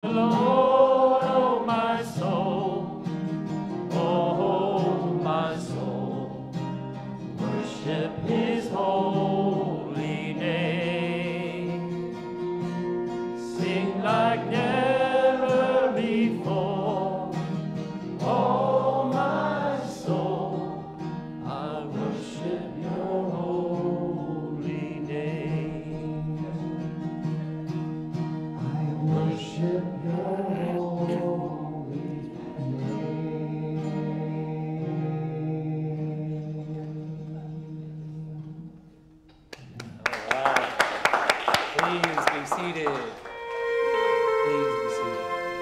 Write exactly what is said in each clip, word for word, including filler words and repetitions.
Lord, oh my soul, oh my soul, worship his holy name. Sing like never before, oh my soul, I worship your holy name. I worship your holy name. All right. Please be seated. Please be seated.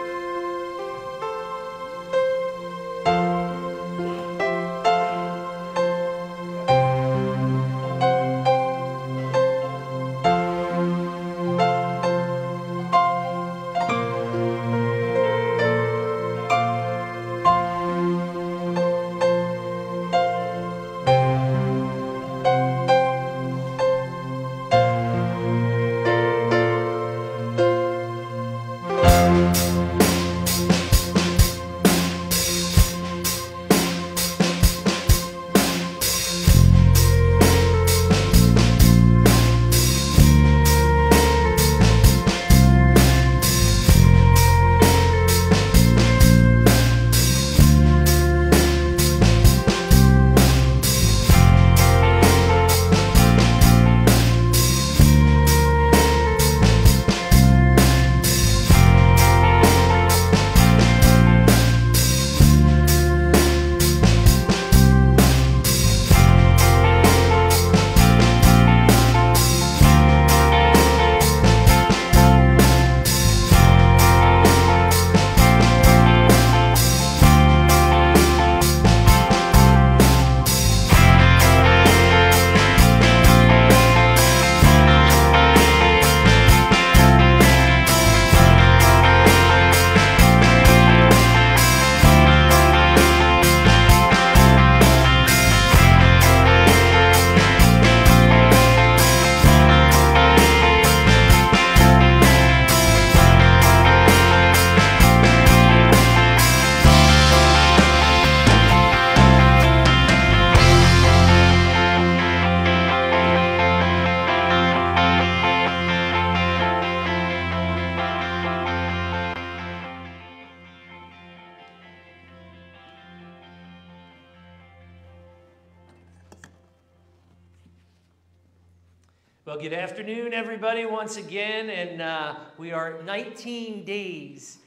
Well, good afternoon, everybody, once again, and uh, we are nineteen days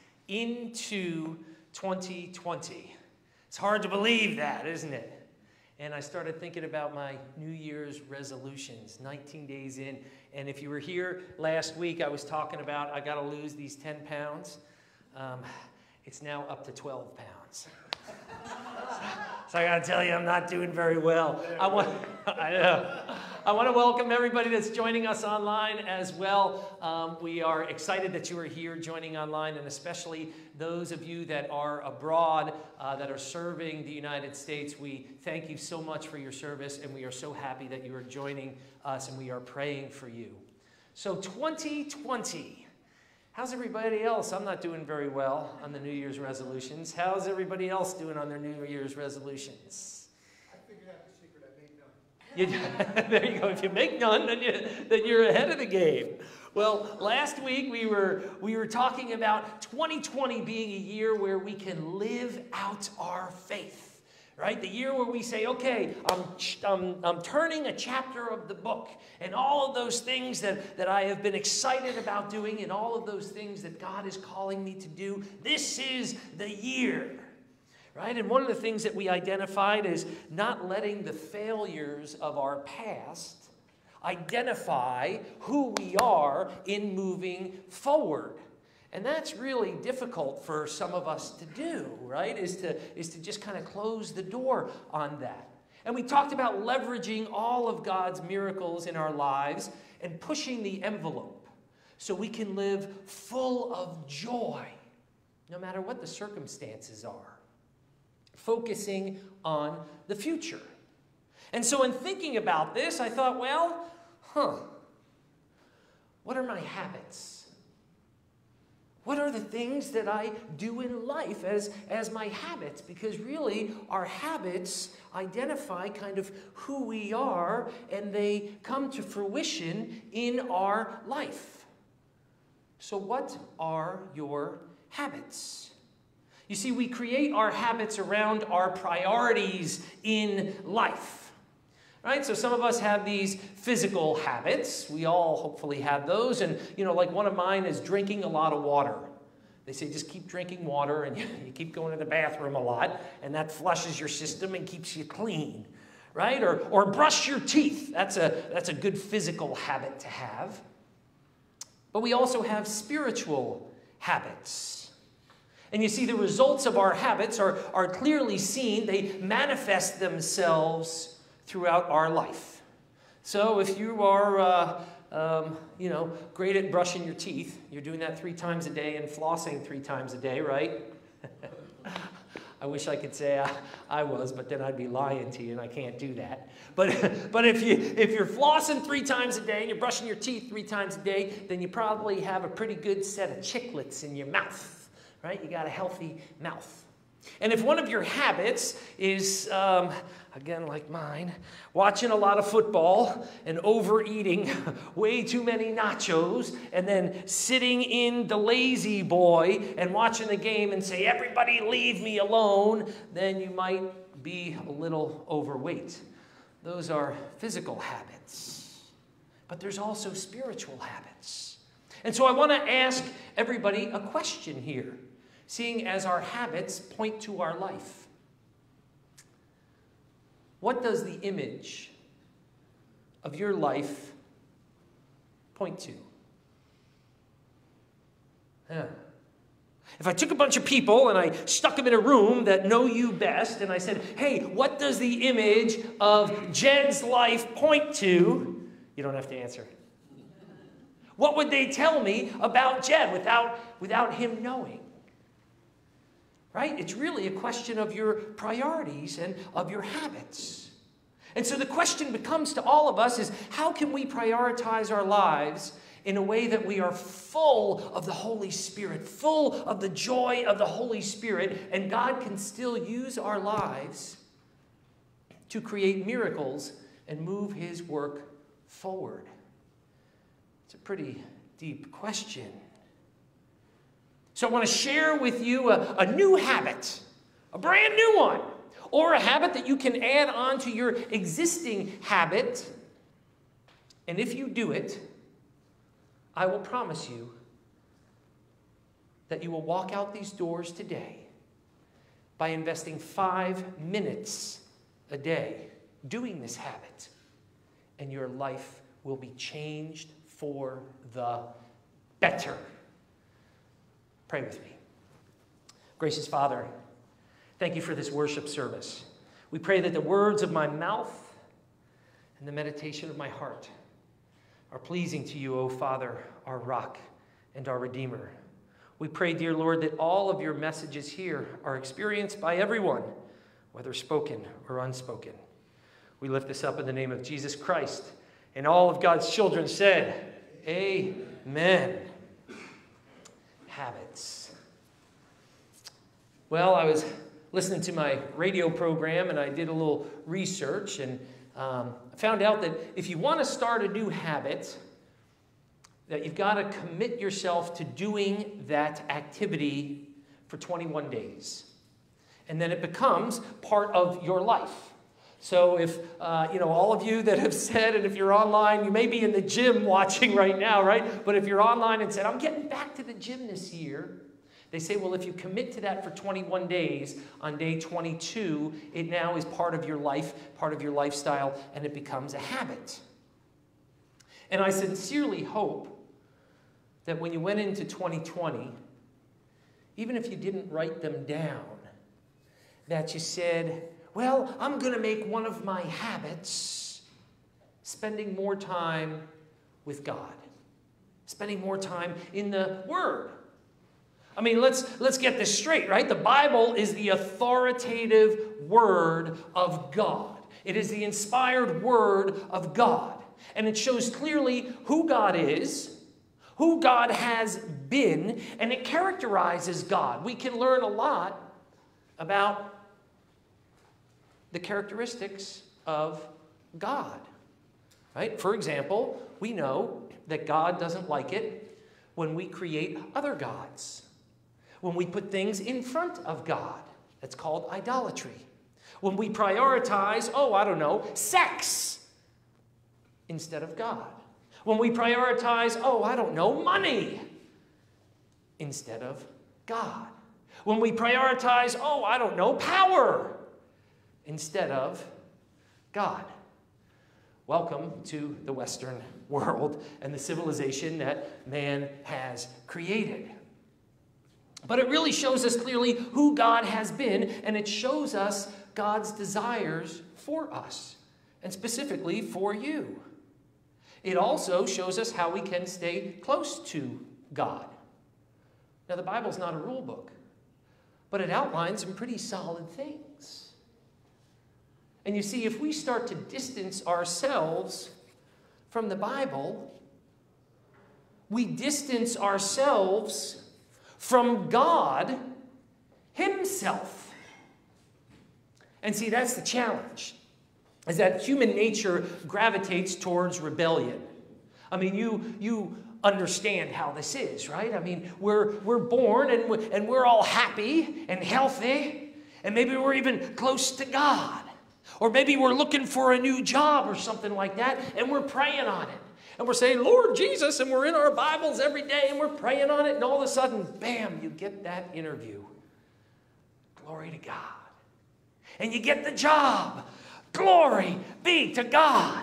into twenty twenty. It's hard to believe that, isn't it? And I started thinking about my New Year's resolutions, nineteen days in, and if you were here last week, I was talking about I got to lose these ten pounds. Um, it's now up to twelve pounds. So I got to tell you, I'm not doing very well. I want, I know. I want to welcome everybody that's joining us online as well. Um, we are excited that you are here joining online, and especially those of you that are abroad, uh, that are serving the United States. We thank you so much for your service, and we are so happy that you are joining us, and we are praying for you. So twenty twenty. How's everybody else? I'm not doing very well on the New Year's resolutions. How's everybody else doing on their New Year's resolutions? I figured out the secret. I made none. You, there you go. If you make none, then, you, then you're ahead of the game. Well, last week we were, we were talking about twenty twenty being a year where we can live out our faith. Right? The year where we say, okay, I'm, I'm, I'm turning a chapter of the book, and all of those things that, that I have been excited about doing, and all of those things that God is calling me to do, this is the year. Right? And one of the things that we identified is not letting the failures of our past identify who we are in moving forward. And that's really difficult for some of us to do, right? Is to, is to just kind of close the door on that. And we talked about leveraging all of God's miracles in our lives and pushing the envelope so we can live full of joy, no matter what the circumstances are. Focusing on the future. And so in thinking about this, I thought, well, huh, what are my habits? What are the things that I do in life as, as my habits? Because really, our habits identify kind of who we are, and they come to fruition in our life. So what are your habits? You see, we create our habits around our priorities in life. Right? So some of us have these physical habits. We all hopefully have those. And, you know, like one of mine is drinking a lot of water. They say just keep drinking water and you, you keep going to the bathroom a lot, and that flushes your system and keeps you clean. Right? Or, or brush your teeth. That's a, that's a good physical habit to have. But we also have spiritual habits. And you see, the results of our habits are, are clearly seen. They manifest themselves throughout our life. So if you are, uh, um, you know, great at brushing your teeth, you're doing that three times a day and flossing three times a day, right? I wish I could say I, I was, but then I'd be lying to you, and I can't do that. But, but if, you, if you're flossing three times a day and you're brushing your teeth three times a day, then you probably have a pretty good set of chiclets in your mouth, right? You got a healthy mouth. And if one of your habits is, um, again like mine, watching a lot of football and overeating way too many nachos and then sitting in the lazy boy and watching the game and say, everybody leave me alone, then you might be a little overweight. Those are physical habits. But there's also spiritual habits. And so I want to ask everybody a question here, seeing as our habits point to our life. What does the image of your life point to? Yeah. If I took a bunch of people and I stuck them in a room that know you best, and I said, hey, what does the image of Jed's life point to? You don't have to answer. What would they tell me about Jed without, without him knowing? Right? It's really a question of your priorities and of your habits. And so the question becomes to all of us is, how can we prioritize our lives in a way that we are full of the Holy Spirit, full of the joy of the Holy Spirit, and God can still use our lives to create miracles and move His work forward? It's a pretty deep question. So I want to share with you a, a new habit, a brand new one, or a habit that you can add on to your existing habit. And if you do it, I will promise you that you will walk out these doors today by investing five minutes a day doing this habit, and your life will be changed for the better. Pray with me. Gracious Father, thank you for this worship service. We pray that the words of my mouth and the meditation of my heart are pleasing to you, O Father, our rock and our Redeemer. We pray, dear Lord, that all of your messages here are experienced by everyone, whether spoken or unspoken. We lift this up in the name of Jesus Christ, and all of God's children said, amen. Habits. Well, I was listening to my radio program and I did a little research, and um, I found out that if you want to start a new habit, that you've got to commit yourself to doing that activity for twenty-one days. And then it becomes part of your life. So if, uh, you know, all of you that have said, and if you're online, you may be in the gym watching right now, right? But if you're online and said, I'm getting back to the gym this year, they say, well, if you commit to that for twenty-one days, on day twenty-two, it now is part of your life, part of your lifestyle, and it becomes a habit. And I sincerely hope that when you went into twenty twenty, even if you didn't write them down, that you said, well, I'm going to make one of my habits spending more time with God, spending more time in the Word. I mean, let's, let's get this straight, right? The Bible is the authoritative Word of God. It is the inspired Word of God. And it shows clearly who God is, who God has been, and it characterizes God. We can learn a lot about the characteristics of God, right? For example, we know that God doesn't like it when we create other gods, when we put things in front of God. That's called idolatry. When we prioritize, oh, I don't know, sex instead of God. When we prioritize, oh, I don't know, money instead of God. When we prioritize, oh, I don't know, power instead of God. Welcome to the Western world and the civilization that man has created. But it really shows us clearly who God has been, and it shows us God's desires for us, and specifically for you. It also shows us how we can stay close to God. Now, the Bible's not a rule book, but it outlines some pretty solid things. And you see, if we start to distance ourselves from the Bible, we distance ourselves from God himself. And see, that's the challenge, is that human nature gravitates towards rebellion. I mean, you, you understand how this is, right? I mean, we're, we're born and we're, and we're all happy and healthy, and maybe we're even close to God. Or maybe we're looking for a new job or something like that, and we're praying on it. And we're saying, Lord Jesus, and we're in our Bibles every day, and we're praying on it, and all of a sudden, bam, you get that interview. Glory to God. And you get the job. Glory be to God.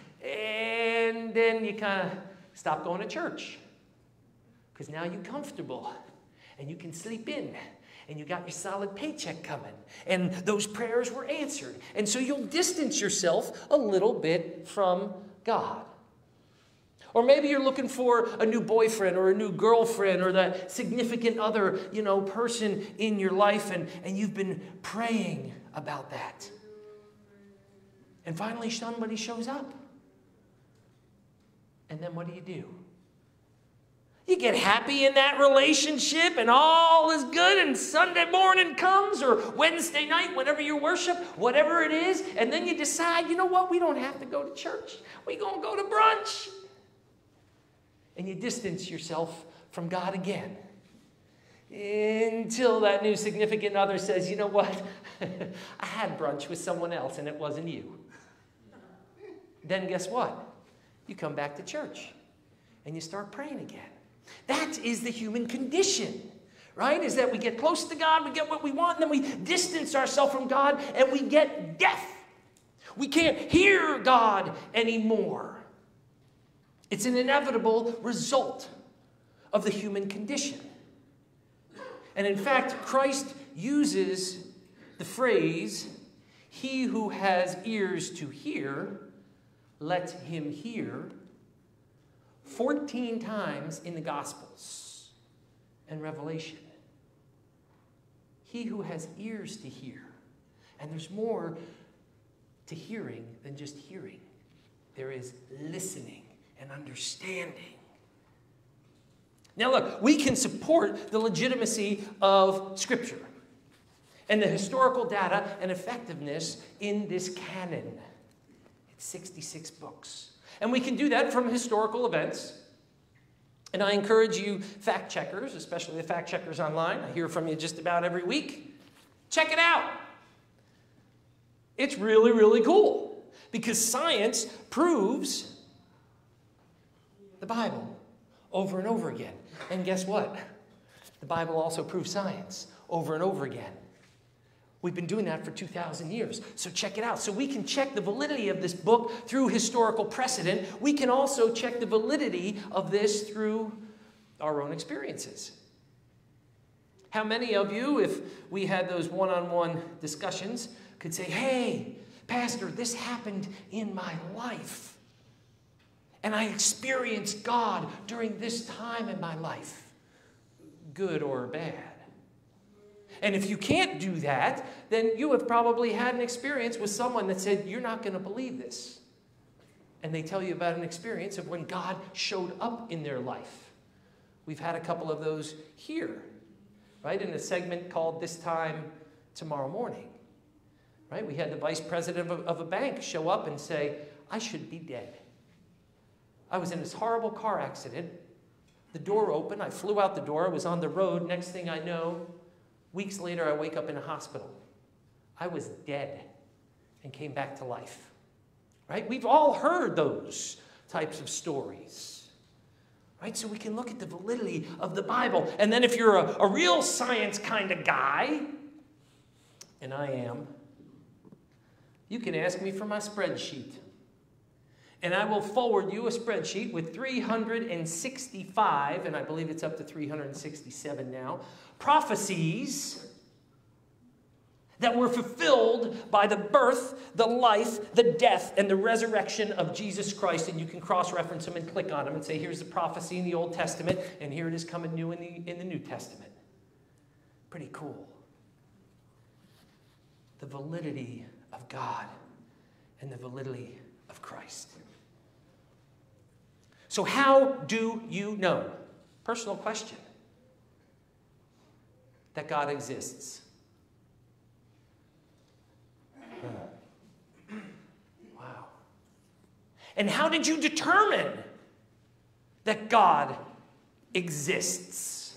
And then you kind of stop going to church, because now you're comfortable, and you can sleep in, and you got your solid paycheck coming, and those prayers were answered. And so you'll distance yourself a little bit from God. Or maybe you're looking for a new boyfriend or a new girlfriend or that significant other, you know, person in your life, and, and you've been praying about that. And finally somebody shows up. And then what do you do? You get happy in that relationship and all is good, and Sunday morning comes, or Wednesday night, whenever you worship, whatever it is, and then you decide, you know what, we don't have to go to church. We're going to go to brunch. And you distance yourself from God again. Until that new significant other says, you know what, I had brunch with someone else and it wasn't you. Then guess what? You come back to church and you start praying again. That is the human condition, right? Is that we get close to God, we get what we want, and then we distance ourselves from God and we get deaf. We can't hear God anymore. It's an inevitable result of the human condition. And in fact, Christ uses the phrase, "He who has ears to hear, let him hear," fourteen times in the Gospels and Revelation. He who has ears to hear. And there's more to hearing than just hearing. There is listening and understanding. Now look, we can support the legitimacy of Scripture and the historical data and effectiveness in this canon. It's sixty-six books. And we can do that from historical events. And I encourage you fact checkers, especially the fact checkers online, I hear from you just about every week, check it out. It's really, really cool, because science proves the Bible over and over again. And guess what? The Bible also proves science over and over again. We've been doing that for two thousand years. So check it out. So we can check the validity of this book through historical precedent. We can also check the validity of this through our own experiences. How many of you, if we had those one-on-one discussions, could say, hey, Pastor, this happened in my life, and I experienced God during this time in my life, good or bad? And if you can't do that, then you have probably had an experience with someone that said, you're not going to believe this. And they tell you about an experience of when God showed up in their life. We've had a couple of those here, right, in a segment called This Time Tomorrow Morning. Right? We had the vice president of, of a bank show up and say, I should be dead. I was in this horrible car accident. The door opened. I flew out the door. I was on the road. Next thing I know, weeks later, I wake up in a hospital. I was dead and came back to life. Right? We've all heard those types of stories. Right? So we can look at the validity of the Bible. And then if you're a, a real science kind of guy, and I am, you can ask me for my spreadsheet. And I will forward you a spreadsheet with three hundred sixty-five, and I believe it's up to three hundred sixty-seven now, prophecies that were fulfilled by the birth, the life, the death, and the resurrection of Jesus Christ. And you can cross-reference them and click on them and say, here's the prophecy in the Old Testament, and here it is coming new in the, in the New Testament. Pretty cool. The validity of God and the validity of Christ. So how do you know, personal question, that God exists? Wow. And how did you determine that God exists?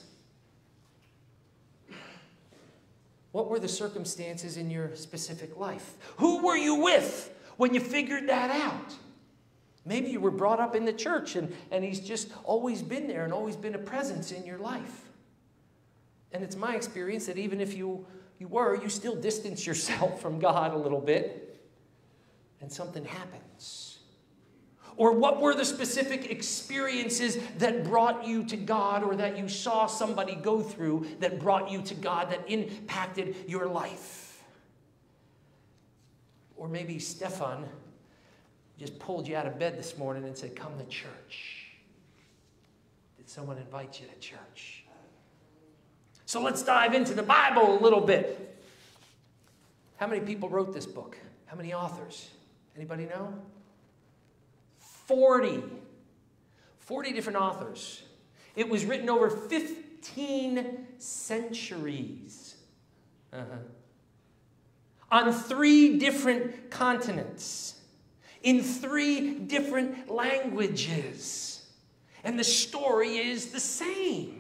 What were the circumstances in your specific life? Who were you with when you figured that out? Maybe you were brought up in the church and, and he's just always been there and always been a presence in your life. And it's my experience that even if you, you were, you still distance yourself from God a little bit and something happens. Or what were the specific experiences that brought you to God, or that you saw somebody go through that brought you to God, that impacted your life? Or maybe Stefan just pulled you out of bed this morning and said, come to church. Did someone invite you to church? So let's dive into the Bible a little bit. How many people wrote this book? How many authors? Anybody know? forty. forty different authors. It was written over fifteen centuries. Uh-huh. On three different continents. In three different languages. And the story is the same.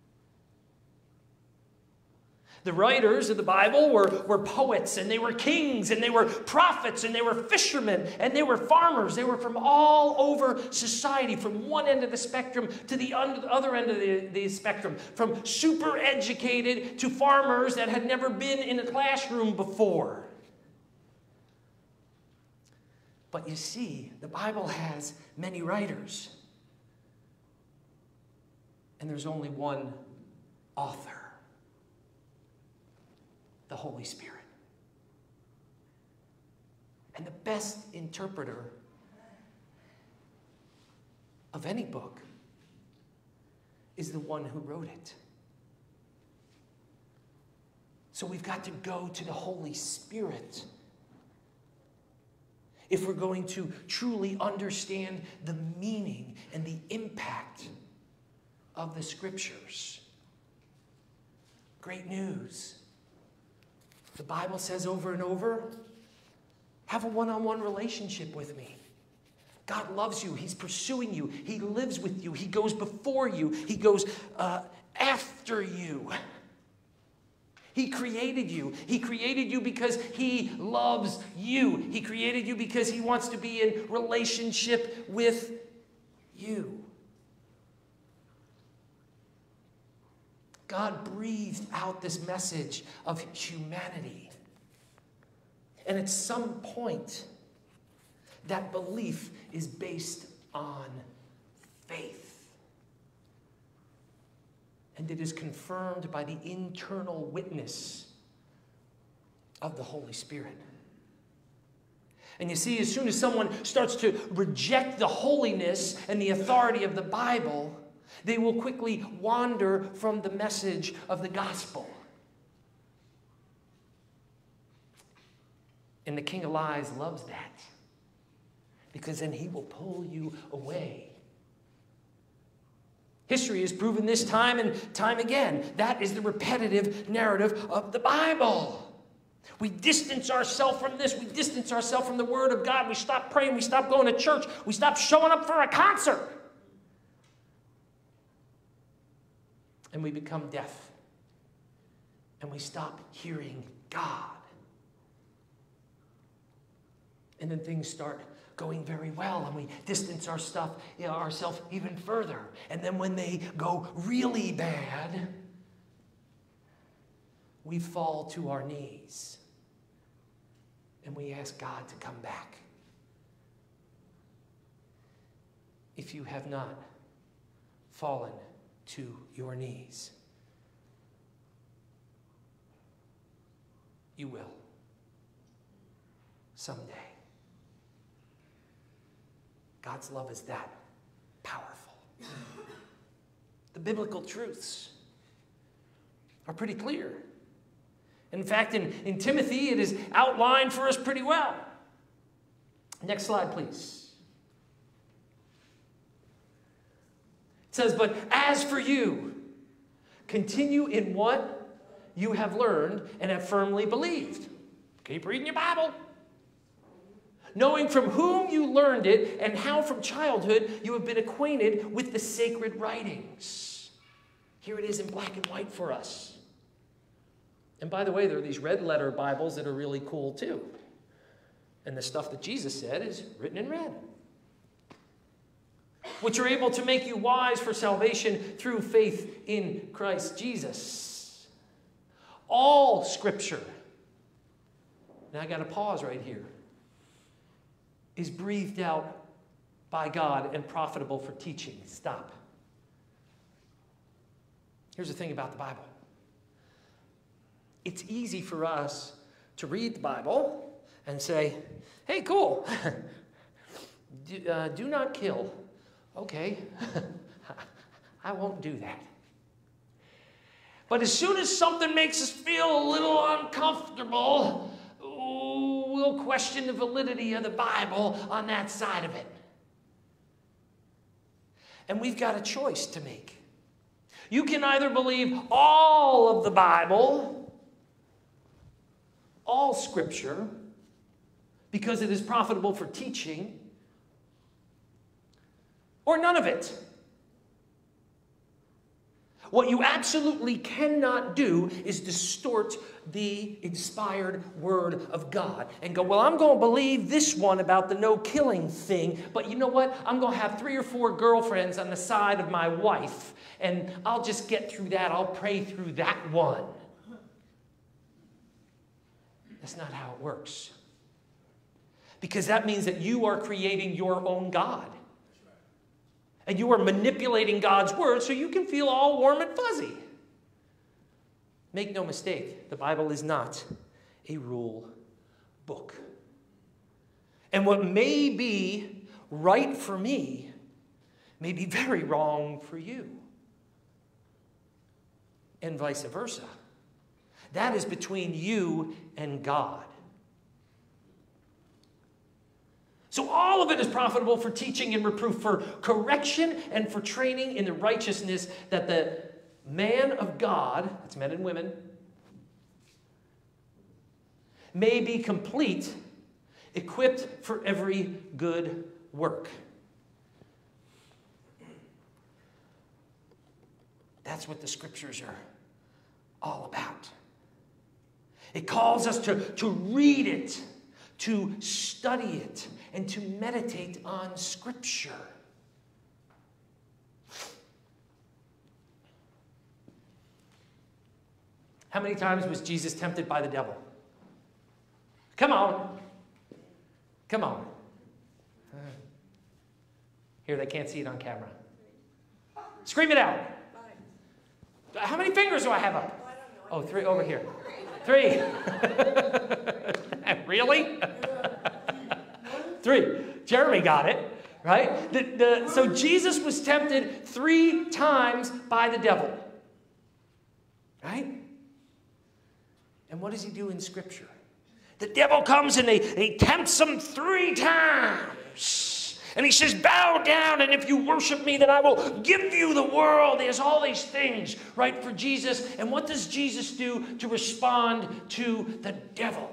The writers of the Bible were, were poets, and they were kings, and they were prophets, and they were fishermen, and they were farmers. They were from all over society, from one end of the spectrum to the other end of the, the spectrum, from super educated to farmers that had never been in a classroom before. But you see, the Bible has many writers, and there's only one author. The Holy Spirit. And the best interpreter of any book is the one who wrote it. So we've got to go to the Holy Spirit if we're going to truly understand the meaning and the impact of the Scriptures. Great news. The Bible says over and over, have a one-on-one relationship with me. God loves you. He's pursuing you. He lives with you. He goes before you. He goes uh, after you. He created you. He created you because he loves you. He created you because he wants to be in relationship with you. God breathed out this message of humanity. And at some point, that belief is based on faith. And it is confirmed by the internal witness of the Holy Spirit. And you see, as soon as someone starts to reject the holiness and the authority of the Bible, they will quickly wander from the message of the gospel. And the king of lies loves that, because then he will pull you away History has proven this time and time again. That is the repetitive narrative of the Bible. We distance ourselves from this. We distance ourselves from the Word of God. We stop praying. We stop going to church. We stop showing up for a concert. And we become deaf. And we stop hearing God. And then things start going very well, and we distance our stuff, you know, ourselves even further. And then when they go really bad, we fall to our knees. And we ask God to come back. If you have not fallen to your knees, you will someday. God's love is that powerful. The biblical truths are pretty clear. In fact, in, in Timothy, it is outlined for us pretty well. Next slide, please. It says, but as for you, continue in what you have learned and have firmly believed. Keep reading your Bible. Knowing from whom you learned it and how from childhood you have been acquainted with the sacred writings. Here it is in black and white for us. And by the way, there are these red letter Bibles that are really cool too. And the stuff that Jesus said is written in red. Which are able to make you wise for salvation through faith in Christ Jesus. All Scripture, now I got to pause right here, is breathed out by God and profitable for teaching. Stop. Here's the thing about the Bible. It's easy for us to read the Bible and say, hey, cool. do, uh, do not kill. Okay. I won't do that. But as soon as something makes us feel a little uncomfortable, we'll question the validity of the Bible on that side of it. And we've got a choice to make. You can either believe all of the Bible, all Scripture, because it is profitable for teaching, or none of it. What you absolutely cannot do is distort the inspired Word of God and go, well, I'm going to believe this one about the no-killing thing, but you know what? I'm going to have three or four girlfriends on the side of my wife, and I'll just get through that. I'll pray through that one. That's not how it works. Because that means that you are creating your own God. And you are manipulating God's word so you can feel all warm and fuzzy. Make no mistake, the Bible is not a rule book. And what may be right for me may be very wrong for you. And vice versa. That is between you and God. So all of it is profitable for teaching and reproof, for correction and for training in the righteousness, that the man of God, that's men and women, may be complete, equipped for every good work. That's what the Scriptures are all about. It calls us to, to read it, to study it, and to meditate on Scripture. How many times was Jesus tempted by the devil? Come on. Come on. Here, they can't see it on camera. Scream it out. How many fingers do I have up? Oh, three over here. Three. Really? Three. Jeremy got it, right? The, the, so Jesus was tempted three times by the devil. Right? And what does he do in Scripture? The devil comes and he, he tempts him three times. And he says, bow down, and if you worship me, then I will give you the world. He has all these things, right, for Jesus. And what does Jesus do to respond to the devil?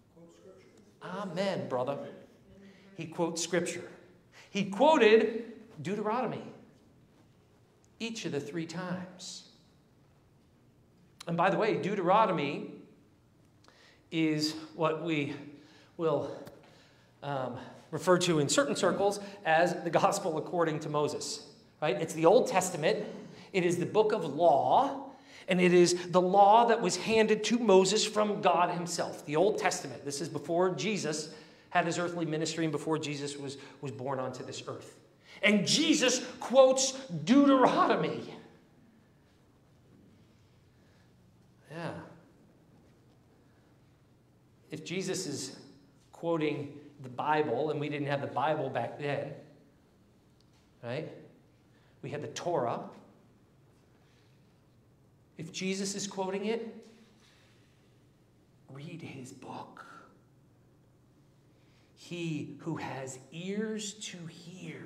Amen, brother. He quotes Scripture. He quoted Deuteronomy each of the three times. And by the way, Deuteronomy is what we will um, refer to in certain circles as the gospel according to Moses. Right? It's the Old Testament. It is the book of law. And it is the law that was handed to Moses from God himself. The Old Testament. This is before Jesus had his earthly ministry and before Jesus was, was born onto this earth. And Jesus quotes Deuteronomy. Yeah. If Jesus is quoting the Bible, and we didn't have the Bible back then, right? We had the Torah. If Jesus is quoting it, read his book. He who has ears to hear,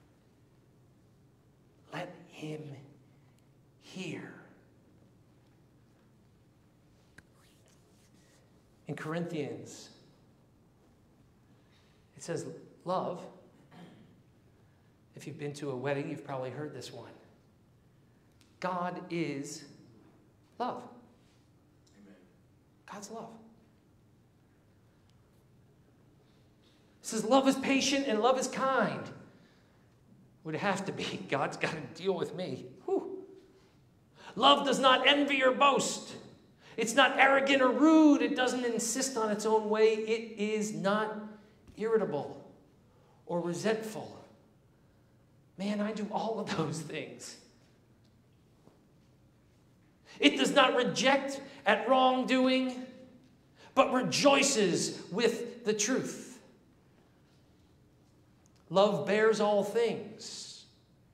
let him hear. In Corinthians, it says, love. If you've been to a wedding, you've probably heard this one. God is love. Amen. God's love. It says love is patient and love is kind. Would have to be. God's got to deal with me. Whew. Love does not envy or boast. It's not arrogant or rude. It doesn't insist on its own way. It is not irritable or resentful. Man, I do all of those things. It does not reject at wrongdoing, but rejoices with the truth. Love bears all things.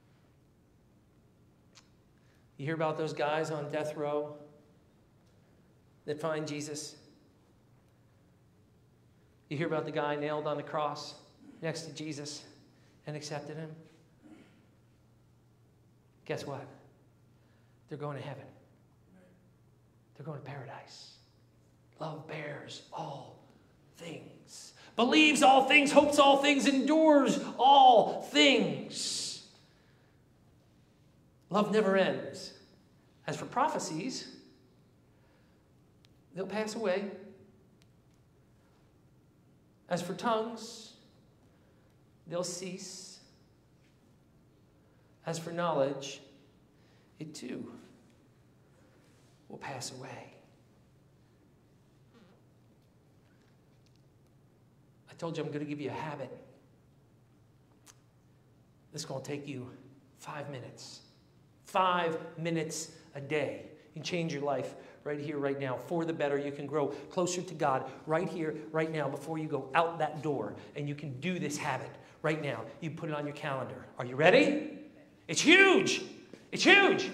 You hear about those guys on death row that find Jesus? You hear about the guy nailed on the cross next to Jesus and accepted him? Guess what? They're going to heaven. They're going to paradise. Love bears all things. Believes all things, hopes all things, endures all things. Love never ends. As for prophecies, they'll pass away. As for tongues, they'll cease. As for knowledge, it too will pass away. I told you I'm going to give you a habit. This is going to take you five minutes. Five minutes a day. You can change your life right here, right now, for the better. You can grow closer to God right here, right now, before you go out that door. And you can do this habit right now. You put it on your calendar. Are you ready? It's huge. It's huge.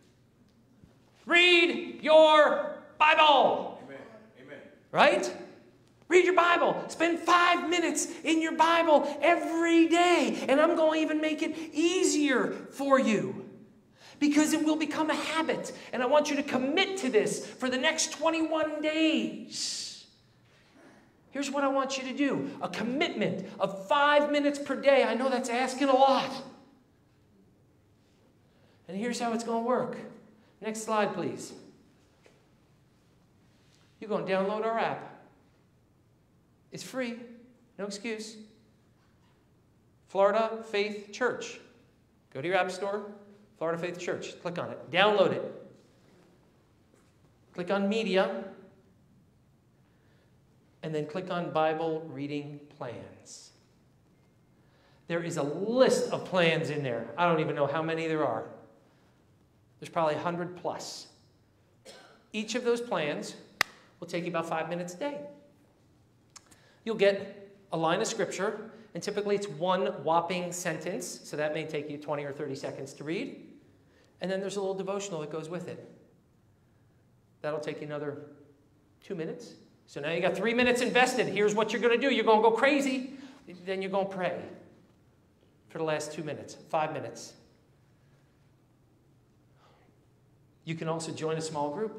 Read your Bible. Amen. Amen. Right? Read your Bible. Spend five minutes in your Bible every day. And I'm going to even make it easier for you. Because it will become a habit. And I want you to commit to this for the next twenty-one days. Here's what I want you to do. A commitment of five minutes per day. I know that's asking a lot. And here's how it's going to work. Next slide, please. You're going to download our app. It's free. No excuse. Florida Faith Church. Go to your app store. Florida Faith Church. Click on it. Download it. Click on Media. And then click on Bible Reading Plans. There is a list of plans in there. I don't even know how many there are. There's probably a hundred plus. Each of those plans will take you about five minutes a day. You'll get a line of scripture, and typically it's one whopping sentence, so that may take you twenty or thirty seconds to read. And then there's a little devotional that goes with it. That'll take you another two minutes. So now you got three minutes invested. Here's what you're going to do. You're going to go crazy. Then you're going to pray. for the last two minutes, five minutes. You can also join a small group.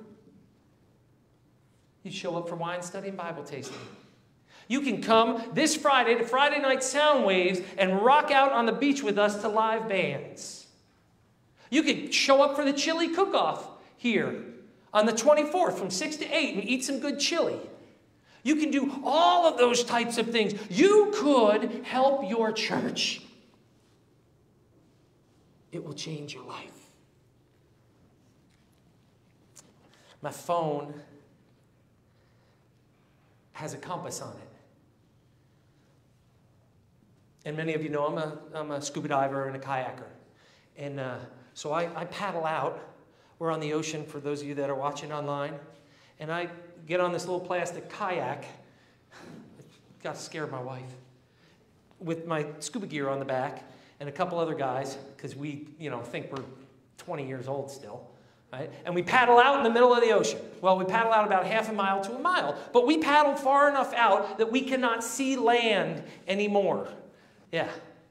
You show up for wine study and Bible tasting. You can come this Friday to Friday Night Sound Waves and rock out on the beach with us to live bands. You could show up for the chili cook-off here on the twenty-fourth from six to eight and eat some good chili. You can do all of those types of things. You could help your church. It will change your life. My phone has a compass on it. And many of you know I'm a, I'm a scuba diver and a kayaker. And uh, so I, I paddle out. We're on the ocean for those of you that are watching online. And I get on this little plastic kayak. Got to scare my wife. With my scuba gear on the back and a couple other guys, because we, you know, think we're twenty years old still. Right? And we paddle out in the middle of the ocean. Well, we paddle out about half a mile to a mile. But we paddle far enough out that we cannot see land anymore. Yeah.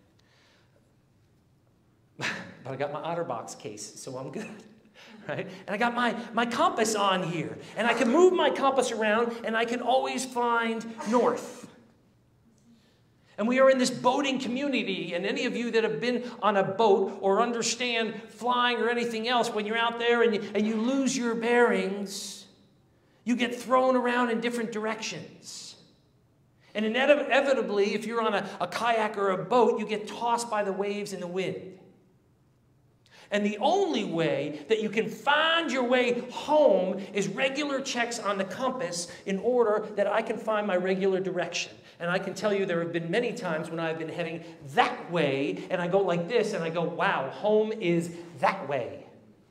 But I got my OtterBox case, so I'm good. Right? And I got my, my compass on here. And I can move my compass around, and I can always find north. And we are in this boating community, and any of you that have been on a boat or understand flying or anything else, when you're out there and you, and you lose your bearings, you get thrown around in different directions. And inevitably, if you're on a, a kayak or a boat, you get tossed by the waves and the wind. And the only way that you can find your way home is regular checks on the compass in order that I can find my regular direction. And I can tell you there have been many times when I've been heading that way, and I go like this, and I go, wow, home is that way.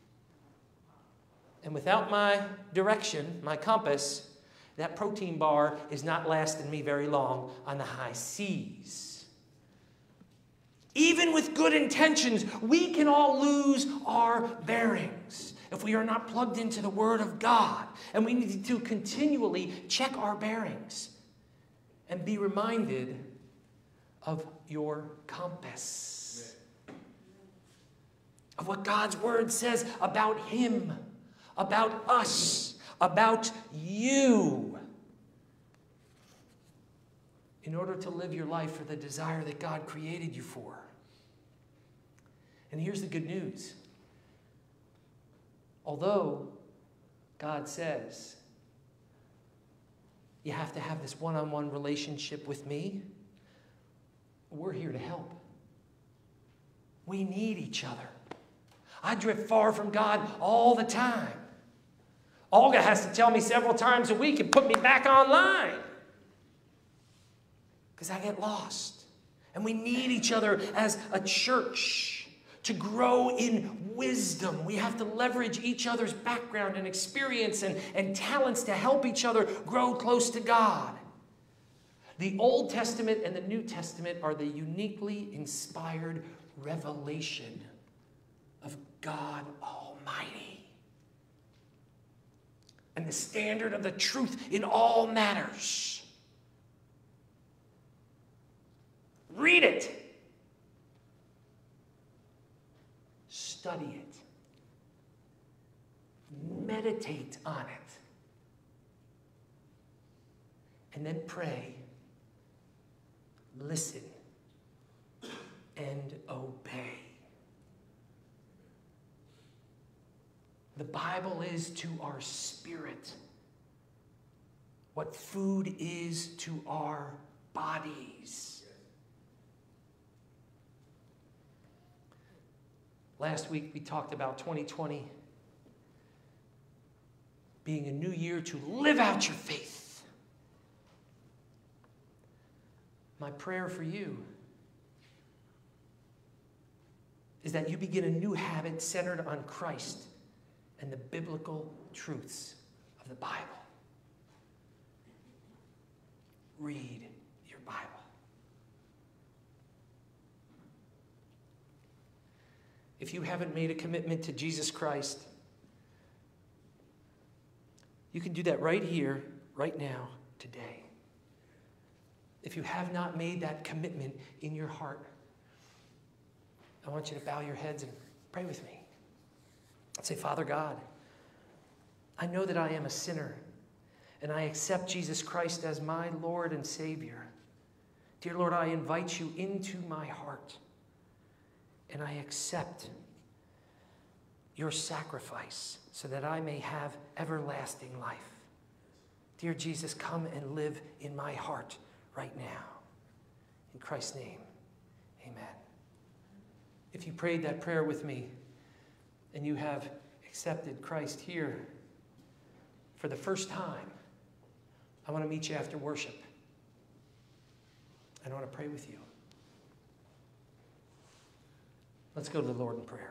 And without my direction, my compass, that protein bar is not lasting me very long on the high seas. Even with good intentions, we can all lose our bearings if we are not plugged into the Word of God. And we need to continually check our bearings and be reminded of your compass. Of what God's Word says about Him, about us, about you. In order to live your life for the desire that God created you for. And here's the good news. Although God says you have to have this one-on-one relationship with me, we're here to help. We need each other. I drift far from God all the time. Olga has to tell me several times a week and put me back online. Because I get lost. And we need each other as a church to grow in wisdom. We have to leverage each other's background and experience and, and talents to help each other grow close to God. The Old Testament and the New Testament are the uniquely inspired revelation of God Almighty. And the standard of the truth in all matters. Read it. Study it. Meditate on it. And then pray. Listen. And obey. The Bible is to our spirit what food is to our bodies. Last week we talked about twenty twenty being a new year to live out your faith. My prayer for you is that you begin a new habit centered on Christ and the biblical truths of the Bible. Read your Bible. If you haven't made a commitment to Jesus Christ, you can do that right here, right now, today. If you have not made that commitment in your heart, I want you to bow your heads and pray with me. Say, Father God, I know that I am a sinner, and I accept Jesus Christ as my Lord and Savior. Dear Lord, I invite you into my heart, and I accept your sacrifice so that I may have everlasting life. Dear Jesus, come and live in my heart right now. In Christ's name, amen. If you prayed that prayer with me and you have accepted Christ here for the first time, I want to meet you after worship. And I want to pray with you. Let's go to the Lord in prayer.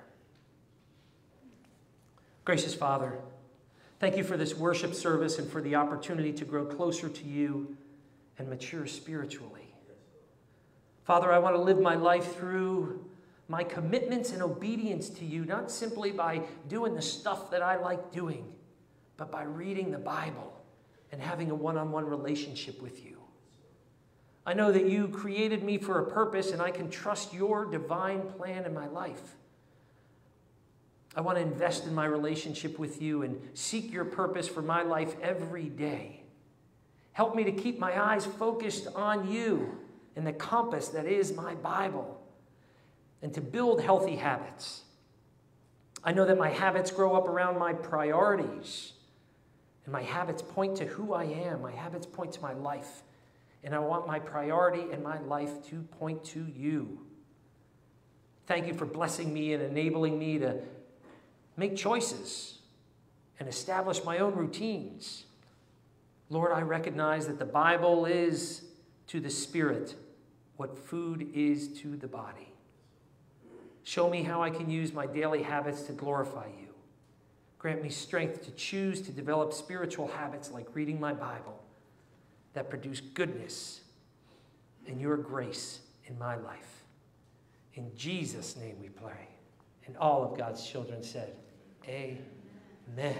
Gracious Father, thank you for this worship service and for the opportunity to grow closer to you and mature spiritually. Father, I want to live my life through my commitments and obedience to you, not simply by doing the stuff that I like doing, but by reading the Bible and having a one-on-one relationship with you. I know that you created me for a purpose, and I can trust your divine plan in my life. I want to invest in my relationship with you and seek your purpose for my life every day. Help me to keep my eyes focused on you and the compass that is my Bible, and to build healthy habits. I know that my habits grow up around my priorities, and my habits point to who I am. My habits point to my life, and I want my priority and my life to point to you. Thank you for blessing me and enabling me to make choices and establish my own routines. Lord, I recognize that the Bible is to the spirit what food is to the body. Show me how I can use my daily habits to glorify you. Grant me strength to choose to develop spiritual habits like reading my Bible that produce goodness and your grace in my life. In Jesus' name we pray. And all of God's children said, amen.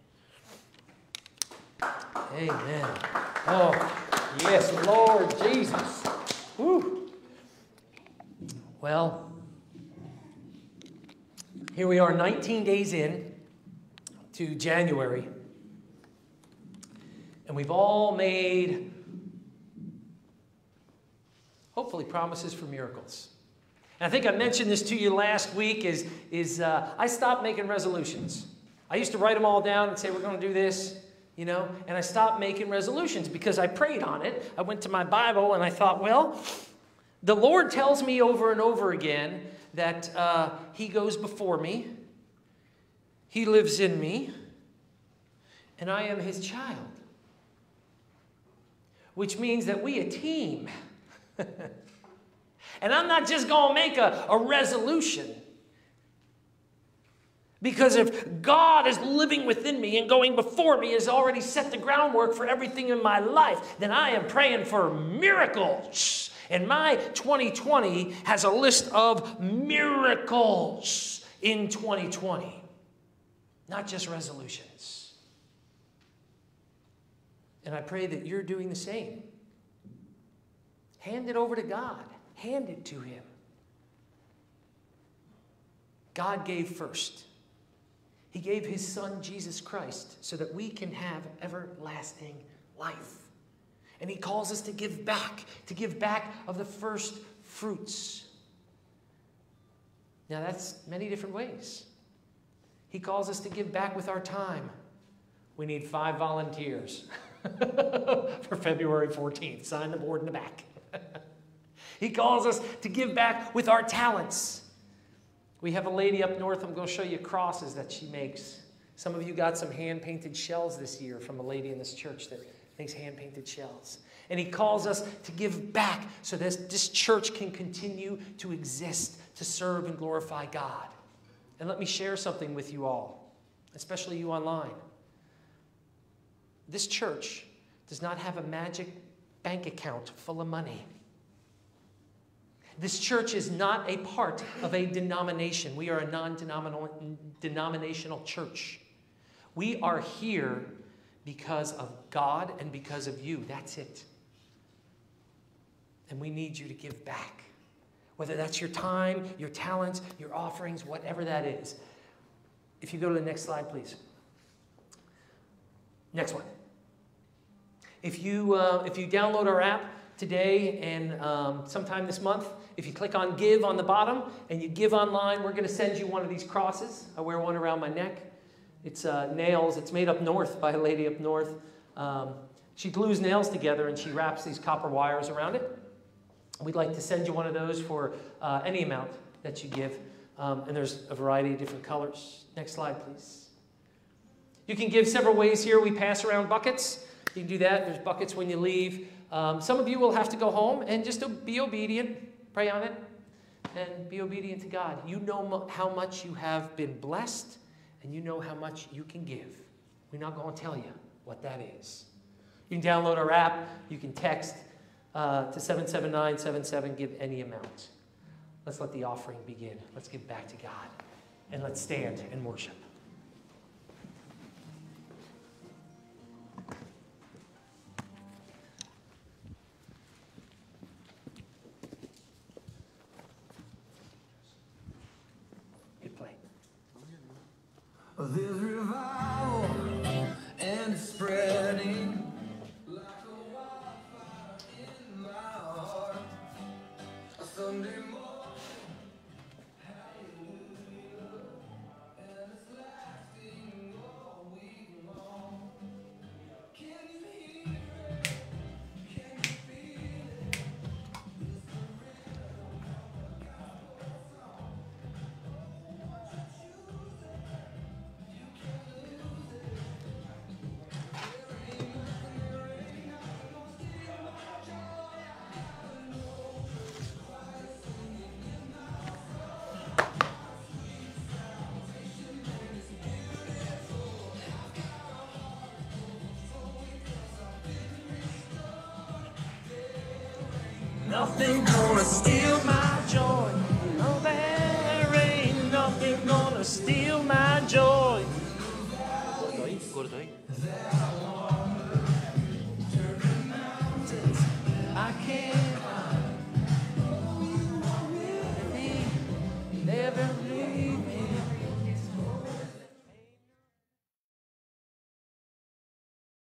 Amen. Oh, yes, Lord Jesus. Woo. Well, here we are nineteen days in to January. And we've all made, hopefully, promises for miracles. And I think I mentioned this to you last week, is, is uh, I stopped making resolutions. I used to write them all down and say, we're going to do this, you know, and I stopped making resolutions because I prayed on it. I went to my Bible and I thought, well, the Lord tells me over and over again that uh, he goes before me, he lives in me, and I am his child. Which means that we a team. And I'm not just going to make a, a resolution. Because if God is living within me and going before me, has already set the groundwork for everything in my life, then I am praying for miracles. And my twenty twenty has a list of miracles in twenty twenty. Not just resolutions. And I pray that you're doing the same. Hand it over to God. Hand it to him. God gave first. He gave his son, Jesus Christ, so that we can have everlasting life. And he calls us to give back, to give back of the first fruits. Now that's many different ways. He calls us to give back with our time. We need five volunteers for February fourteenth. Sign the board in the back. He calls us to give back with our talents. We have a lady up north. I'm going to show you crosses that she makes. Some of you got some hand-painted shells this year from a lady in this church that makes hand-painted shells. And he calls us to give back so that this church can continue to exist, to serve and glorify God. And let me share something with you all, especially you online. This church does not have a magic bank account full of money. This church is not a part of a denomination. We are a non-denominational church. We are here because of God and because of you. That's it. And we need you to give back. whether that's your time, your talents, your offerings, whatever that is. If you go to the next slide, please. Next one. If you, uh, if you download our app today and um, sometime this month, if you click on Give on the bottom and you give online, we're going to send you one of these crosses. I wear one around my neck. It's uh, nails. It's made up north by a lady up north. Um, she glues nails together and she wraps these copper wires around it. We'd like to send you one of those for uh, any amount that you give. Um, and there's a variety of different colors. Next slide, please. You can give several ways here. We pass around buckets. You can do that. There's buckets when you leave. Um, some of you will have to go home and just be obedient. Pray on it and be obedient to God. You know mo- how much you have been blessed, and you know how much you can give. We're not going to tell you what that is. You can download our app. You can text uh, to seven seven nine seven seven. Give any amount. Let's let the offering begin. Let's give back to God. And let's stand and worship. Good play. There's revival and it's spreading like a wildfire in my heart. A Sunday morning. Nothing gonna steal my